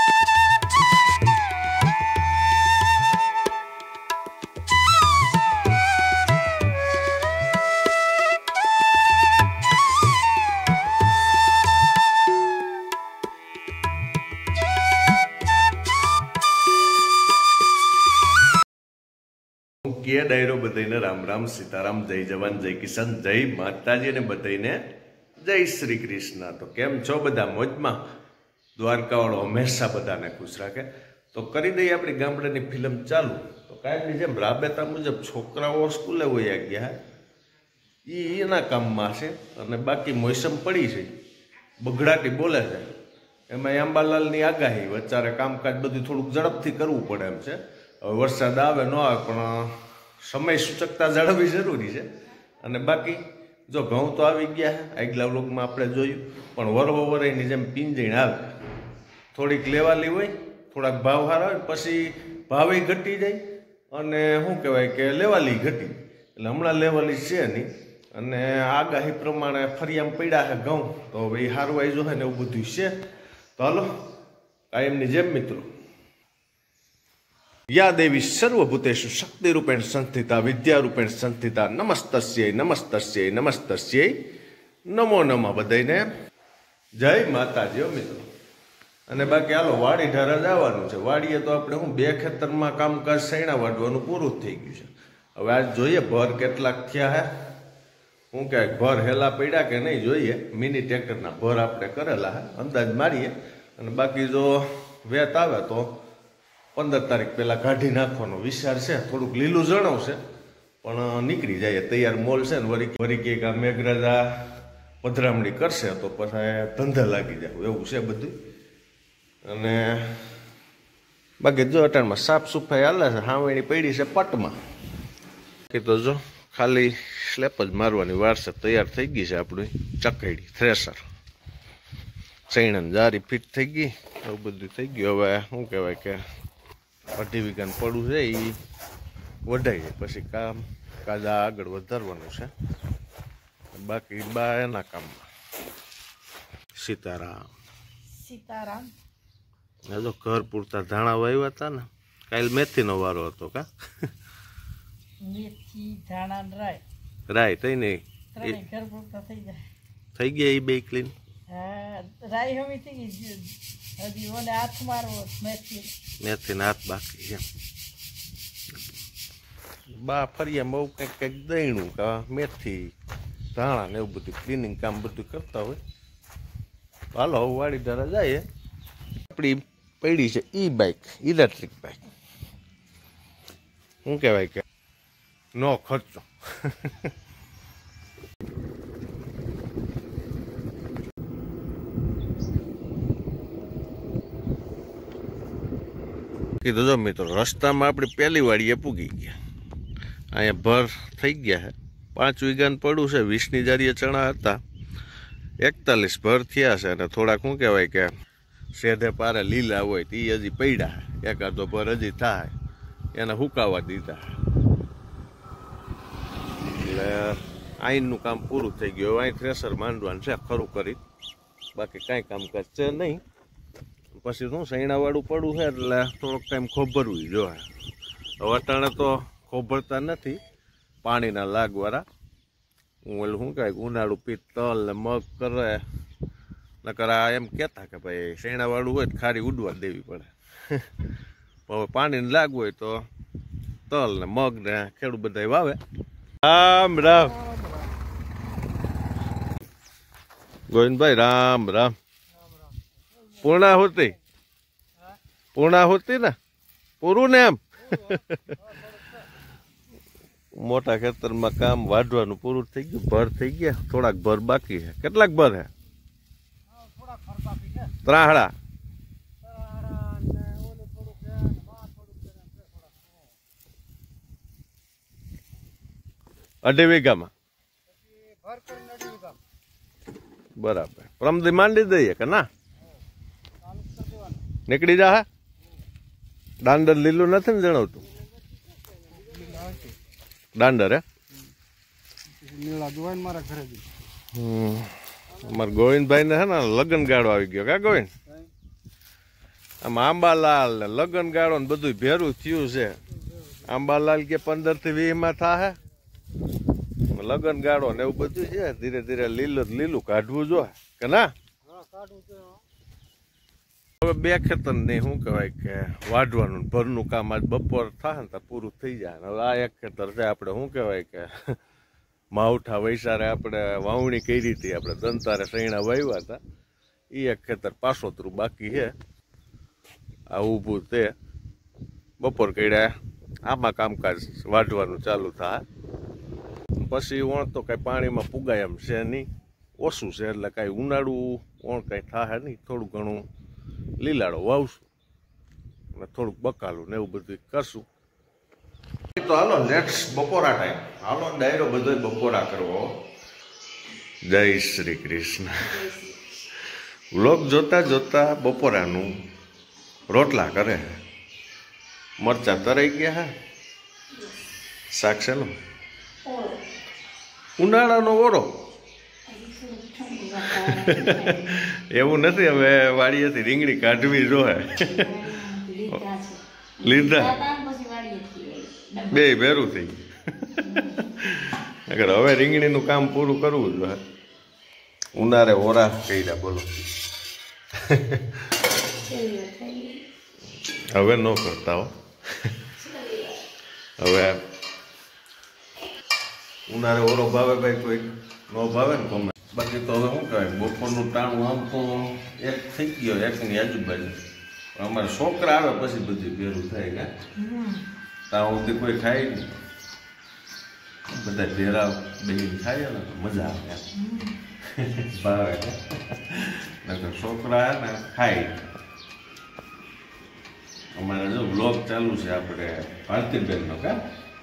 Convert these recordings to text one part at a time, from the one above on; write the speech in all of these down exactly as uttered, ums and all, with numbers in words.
કે ડાયરો બધાને રામ રામ સીતારામ જય જવાન જય કિસાન જય માતાજી અને બધાને જય શ્રી કૃષ્ણ। તો કેમ છો બધા મોજમાં? દ્વારકાવાળો હંમેશા બધાને ખુશ રાખે। તો કરી દઈએ આપણી ગામડાની ફિલ્મ ચાલુ। તો કાયમની જેમ રાબેતા મુજબ છોકરાઓ સ્કૂલે વયા ગયા એ એના કામમાં છે અને બાકી મોસમ પડી છે, બગડાટી બોલે છે, એમાં અંબાલાલની આગાહી વચારે કામકાજ બધું થોડુંક ઝડપથી કરવું પડે એમ છે। હવે વરસાદ આવે ન આવે પણ સમય સૂચકતા જાળવવી જરૂરી છે। અને બાકી જો ઘઉં તો આવી ગયા છે, આગલા વ્લોગમાં આપણે જોયું, પણ વરવો વરાયની જેમ પિંજણ આવે, થોડીક લેવાલી હોય, થોડાક ભાવ સારા હોય, પછી ભાવે ઘટી જાય અને શું કહેવાય કે લેવાલી ઘટી, એટલે હમણાં લેવાલી છે નહીં અને આગાહી પ્રમાણે ફરિયામાં પડ્યા છે ઘઉં, તો હવે એ હારવાઈ જોશે ને એવું બધું છે। તો હાલો કાયમની જેમ મિત્રો, યા દેવી સર્વભૂતેષુ શક્તિરૂપેણ સંસ્થિતા વિદ્યારૂપેણ સંસ્થિતા નમસ્તસ્યૈ નમસ્તસ્યૈ નમસ્તસ્યૈ નમો નમઃ। બધાને જય માતાજીઓ મિત્રો। અને બાકી હાલો વાડી ઢારા જવાનું છે। વાડીએ તો આપણે હું બે ખેતરમાં કામકાજ સૈણા વાઢવાનું પૂરું થઈ ગયું છે। હવે આજ જોઈએ ભર કેટલાક થયા હે, શું કે ભર હેલા પડ્યા કે નહીં જોઈએ। મિની ટ્રેક્ટરના ભર આપણે કરેલા હે, અંદાજ મારીએ, અને બાકી જો વેત આવે તો પંદર તારીખ પહેલાં કાઢી નાખવાનો વિચાર છે। થોડુંક લીલું જણાવશે પણ નીકળી જાય, તૈયાર મોલ છે ને, વરી વરી કંઈક આ મેઘરાજા પધરામણી કરશે તો પછી ધંધા લાગી જાય એવું છે બધું। અને બાકી જો અટાણમાં સાફ સફાઈ હાલે છે, હાવેણી પડી છે પટમાં કે તો જો ખાલી સ્લેપ જ મારવાની વાર છે। તૈયાર થઈ ગઈ છે આપણી ચકેડી થ્રેસર, સૈણન જારી ફિટ થઈ ગઈ, એવું બધું થઈ ગયું। હવે શું કહેવાય કે અઢી વીઘાનું પડું છે એ વઢાઈ જાય પછી કામ કાજા આગળ વધારવાનું છે। બાકી બા એના કામમાં સીતારામ સીતારામ। જો ઘર પૂરતા ધાણા વાવ્યા હતા ને, કાલ મેથીનો વારો હતો કા? મેથી ધાણા રાય રાય થઈ નહીં ઘર પૂરતા થઈ જાય, થઈ ગયા એ બે ક્લીન। હા રાય હવે થઈ ગઈ, હજી ઓને હાથ મારવો મેથી મેથી હાથ બાકી છે। બા ફરિયા બહુ કંઈક કંઈક દહીણું કા મેથી ધાણા ને એવું બધું ક્લિનિંગ કામ બધું કરતા હોય। હાલો હવે વાડી ધારા જાય। આપણી પડી છે ઈ બાઇક, ઇલેક્ટ્રિક બાઇક, શું કહેવાય કે નો ખર્ચો કીધું જો મિત્રો, રસ્તામાં આપણી પહેલી વાડીએ પૂગી ગયા। અહીંયા ભર થઈ ગયા છે, પાંચ વીઘાનું પડું છે, વીસની જારીએ ચણા હતા, એકતાલીસ ભર થયા છે અને થોડાક શું કહેવાય કે સેધે પારે લીલા હોય તો એ હજી પડ્યા, એકાદો ભર હજી થાય એને હુકાવા દીધા, એટલે આઈનનું કામ પૂરું થઈ ગયું। અહીં થ્રેસર માંડવાનું છે ખરું કરી, બાકી કાંઈ કામકાજ છે નહીં। પછી શું સૈણાવાળું પડું છે એટલે થોડોક ટાઈમ ખોભરવું જોઈએ। હવે અટાણે તો ખોભરતા નથી પાણીના લાગવાળા, હું એટલે શું કહે ઉનાળું પીત તલ ને મગ કરે, નકર આ એમ કહેતા કે ભાઈ સૈણાવાળું હોય તો ખારી ઉડવા દેવી પડે। હવે પાણીને લાગવું હોય તો તલ ને મગ ને ખેડૂત બધા વાવે। રામ રામ ગોવિંદભાઈ, રામ રામ। પૂર્ણાહુતિ પૂર્ણાહુતિ ને પૂરું ને એમ મોટા ખેતરમાં કામ વાઢવાનું પૂરું થઈ ગયું, ભર થઈ ગયા, થોડાક ભર બાકી છે। કેટલાક ભર હે? ત્રાહડા અઢી વીઘામાં બરાબર। પ્રમદી માંડી દઈએ કે ના? નીકળી જા। હા દાંડર લીલું નથી ને જણાવતું? દાંડર હે? હમ અમારે ગોવિંદભાઈ ને હે ને લગ્ન ગાળો આવી ગયો કા ગોવિંદ? આમ આંબાલાલ ને લગન ગાળો ને બધું ભેરું થયું છે. આંબાલાલ કે પંદર થી વીસ માં થાય લગન ગાળો ને એવું બધું છે. ધીરે ધીરે લીલું લીલું કાઢવું જો કે ના. હવે બે ખેતર ને શું કહેવાય કે વાઢવાનું ભરનું કામ આજ બપોર થાય ને તો પૂરું થઈ જાય. હવે આ એક ખેતર છે આપણે શું કહેવાય કે માવઠા વૈસારે આપણે વાવણી કરી હતી, આપણે દંતારે સૈણા વાવ્યા હતા. એ એક ખેતર પાસોતરું બાકી છે. આ ઊભું તે બપોર કર્યા આમાં કામકાજ વાઢવાનું ચાલુ થાય. પછી ઓણ તો કાંઈ પાણીમાં પુગાય એમ છે નહીં, ઓછું છે એટલે કાંઈ ઉનાળું ઓણ કાંઈ થાય નહીં. થોડું ઘણું લીલાડો વાવશું અને થોડુંક બકાલું ને એવું બધું કરશું. તો હાલો લેટ્સ બપોરા ટાઈમ. હાલો ડાયરો બધો બપોરા કરવો. જય શ્રી કૃષ્ણ. વ્લોગ જોતા જોતા બપોરાનું રોટલા કરે. મરચા તરાઈ ગયા હા. શાક છે નો ઉનાળાનો ઓરો. એવું નથી, હવે વાડીએથી રીંગણી કાઢવી જોહે. લીધા બે ભેરું થઈ ગયું. હવે રીંગણીનું કામ પૂરું કરવું જોઈએ. ઉનાળે ઓરા કર્યા બોલો. હવે ન કરતા હો. હવે ઉનાળે ઓરો ભાવે ભાઈ કોઈ ન ભાવે ને ગમે. બાકી તો હવે શું કહેવાય બપોરનું ટાણું આમ તો એક થઈ ગયો એકની આજુબાજુ. અમારે છોકરા આવે પછી બધી ભેરું થાય કે ત્યાં સુધી કોઈ ખાય નહીં. બધા ભેરા બેહીને ખાય ને મજા આવે ભાવે. છોકરા ને ખાય. અમારે જો બ્લોગ ચાલુ છે આપણે ભારતીબેનનો કા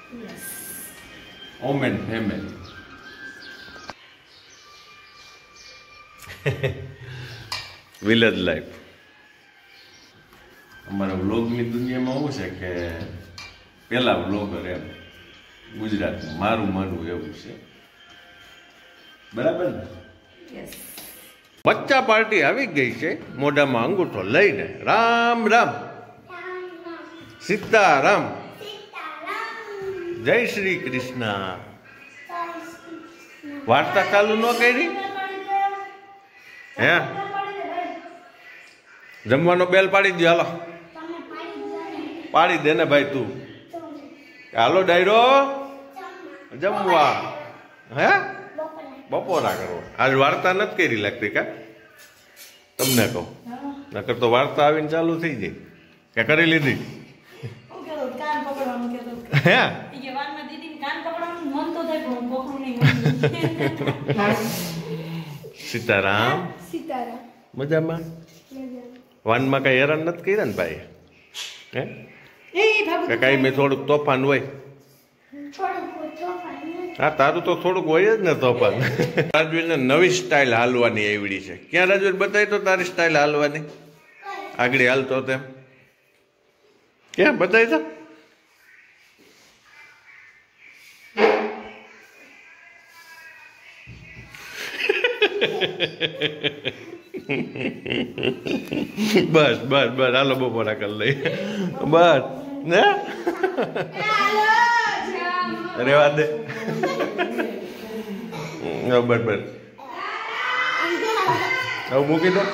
ઓમેન ફેમિલી. Village life. અમારા વ્લોગની દુનિયામાં શું છે કે પેલા વ્લોગર એમ ગુજરાતમાં મારું માનવું એવું છે. બરાબર ને? બચ્ચા પાર્ટી આવી ગઈ છે મોઢામાં અંગૂઠો લઈને. રામ રામ સીતારામ જય શ્રી કૃષ્ણ. વાર્તા ચાલુ ન કરી હે? જમવાનો બેલ પાડી દો. હાલો પાડી દે ને ભાઈ તું. હાલો ડાયરો જમવા. હે બપોરા કરો. આજ વાર્તા નથી કરી લાગતી કા તમને કહું? નકર તો વાર્તા આવીને ચાલુ થઈ જાય. કે કરી લીધી? હે સીતારામ મજામાં? વાનમાં કઈ હેરાન નથી કર્યા ને ભાઈ? હે કઈ મેં થોડુંક તોફાન હોય? હા તારું તો થોડુંક હોય જ ને તોફાન. રાજવીરને નવી સ્ટાઇલ હાલવાની આવડી છે. ક્યાં રાજવીર બતાવી તો તારી સ્ટાઇલ હાલવાની? આગળ હાલતો તેમ ક્યાં બતાવી તો? બસ બસ બસ હાલો બપોરા કરી લઈ. બસ ને રેવા દે. બસ બસ હવે મૂકી દો.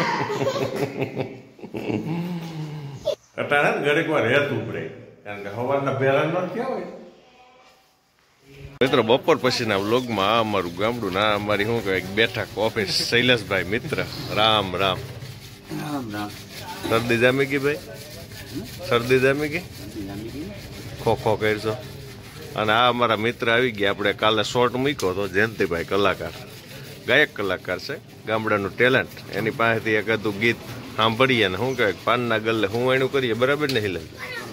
અટાણે ઘડીક વાર રહેતું પડે કારણ કે સવારના ભેરા ન થયા હોય. મિત્રો બપોર પછીના વ્લોગમાં આ અમારું ગામડું ના અમારી શું કહેવાય બેઠક ઓફિસ. શૈલેષભાઈ મિત્ર રામ રામ. રામ રામ. શરદી જામી ગઈ ભાઈ? શરદી જામી ગઈ? ખો ખો કરશો. અને આ અમારા મિત્ર આવી ગયા. આપણે કાલે શોર્ટ મૂક્યો હતો. જયંતિભાઈ કલાકાર, ગાયક કલાકાર છે, ગામડાનું ટેલેન્ટ. એની પાસેથી એક હતું ગીત સાંભળીએ ને શું કહેવાય પાનના ગલ્લે હું એનું કરીએ. બરાબર ને હિલે?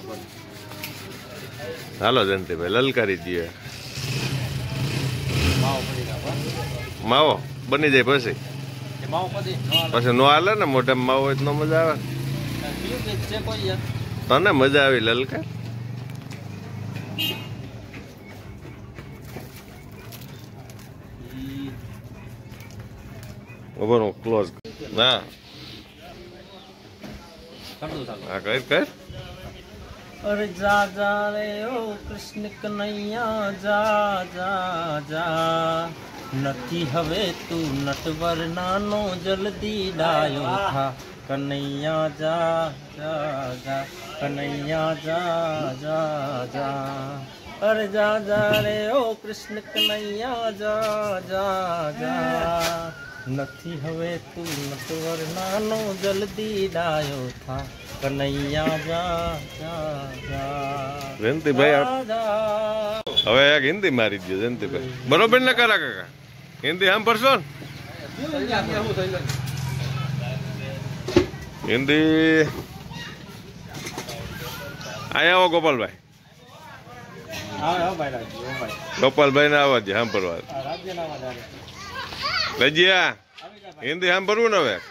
હાલો જયંતિભાઈ લલકારી દઈએ. માવો બની જાય પછી પછી નો હાલે ને મોઢામાં માવો હોય તો મજા આવે. તને મજા આવી લલકા? ક્લોઝ ના હા કર કર. અરે જા જા રે ઓ કૃષ્ણ કનૈયા જા જા જા નથી હવે તું નટવર નાનો જલ્દી ડાયો થા કનૈયા જા જા જા કનૈયા જા જા જા અરે જા જા રે ઓ કૃષ્ણ કનૈયા જા જા જા નથી હવે તું નટવર નાનો જલ્દી ડાયો થા કનૈયા જા જા જા જયંતિભાઈ હવે એક હિન્દી મારી દો જયંતિભાઈ બરોબર ને કરા કાકા હિન્દી આમ પડશો ને હિન્દી અહીંયા આવો ગોપાલભાઈ ગોપાલભાઈ ને આવા જ સાંભળવા રજિયા હિન્દી સાંભળવું ને હવે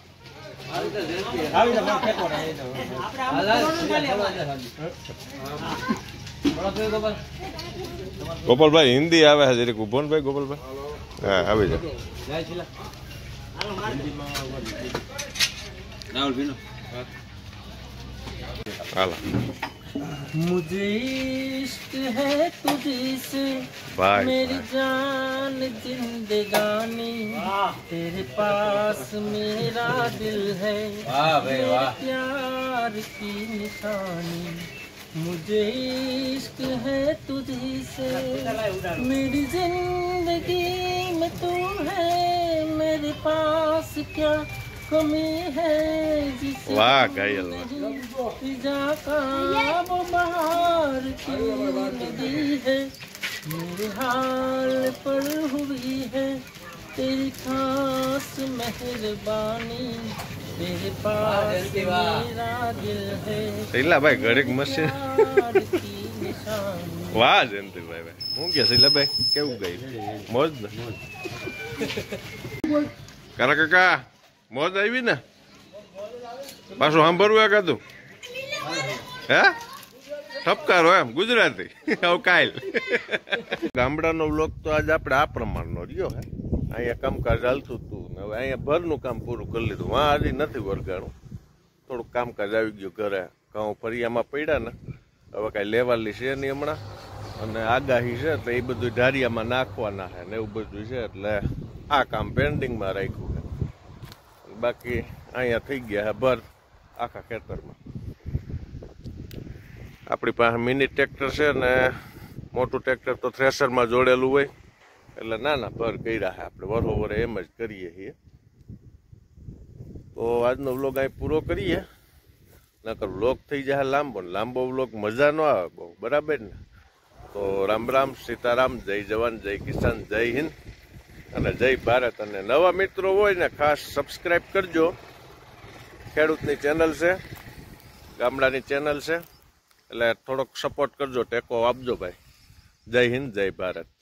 ગોપાલભાઈ હિન્દી આવે છે જરીક ઉભો ને ભાઈ ગોપાલભાઈ હા આવી જાય હાલો मुझे इश्क है तुझसे मेरी जान जिंदगानी तेरे पास मेरा दिल है मेरे प्यार की निशानी मुझे इश्क है तुझसे मेरी जिंदगी में तुम है मेरे पास क्या कमी है जिसे वाह घायल फिजा का वो बहार की नदी है मेरे हाल पर हुई है तेरी खास मेहरबानी तेरे पास मेरा दिल है શૈલા ભાઈ ઘડીક મસ્તી વાહ જયંતિભાઈ ભાઈ હું કે શૈલા ભાઈ કેવું ગઈ મોજ ને કાકા કાકા મોજ આવી ને પાછું સાંભળવું એ કાતું હે ઠપકારો એમ ગુજરાતી હવે કાલ ગામડાનો વ્લોગ તો આજ આપણે આ પ્રમાણનો રહ્યો હે અહીંયા કામકાજ ચાલતું હતું ને હવે અહીંયા ભરનું કામ પૂરું કરી લીધું વાં હજી નથી વરગાણું થોડુંક કામકાજ આવી ગયું ઘરે ઘઉં ફરિયામાં પડ્યા ને હવે કાંઈ લેવાલી છે નહીં હમણાં અને આગાહી છે તો એ બધું ઢારિયામાં નાખવાના છે ને એવું બધું છે એટલે આ કામ પેન્ડિંગમાં રાખ્યું છે બાકી અહીંયા થઈ ગયા હે ભર આખા ખેતરમાં આપણી પાસે મિની ટ્રેક્ટર છે ને મોટું ટ્રેક્ટર તો થ્રેશરમાં જોડેલું હોય એટલે નાના ભર કર્યા છે આપણે વરોવરે એમ જ કરીએ છીએ તો આજનો વ્લોગ અહીં પૂરો કરીએ નકર વ્લોગ થઈ જાય લાંબો ને લાંબો વ્લોગ મજા ન આવે બહુ બરાબર ને તો રામ રામ સીતારામ જય જવાન જય કિસાન જય હિન્દ અને જય ભારત અને નવા મિત્રો હોય ને ખાસ સબસ્ક્રાઈબ કરજો ખેડૂતની ચેનલ છે ગામડાની ચેનલ છે એટલે થોડોક સપોર્ટ કરજો ટેકો આપજો ભાઈ જય હિન્દ જય ભારત